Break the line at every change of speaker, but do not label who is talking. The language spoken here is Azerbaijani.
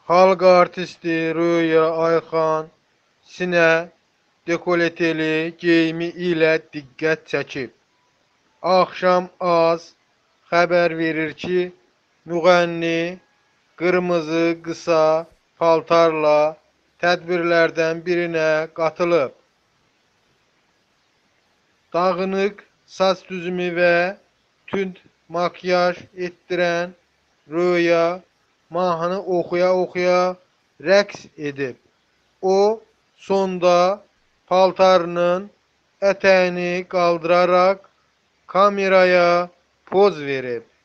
Halk artisti Röya Ayxan sinə dekolteli geyimi ilə diqqət çəkib. Axşam az xəbər verir ki, müğənni qırmızı qısa paltarla tədbirlərdən birinə qatılıb. Dağınıq saç düzümü və tünd makyaj etdirən Röya mahnı oxuya-oxuya rəqs edib. O, sonda paltarının ətəyini qaldıraraq kameraya poz verib.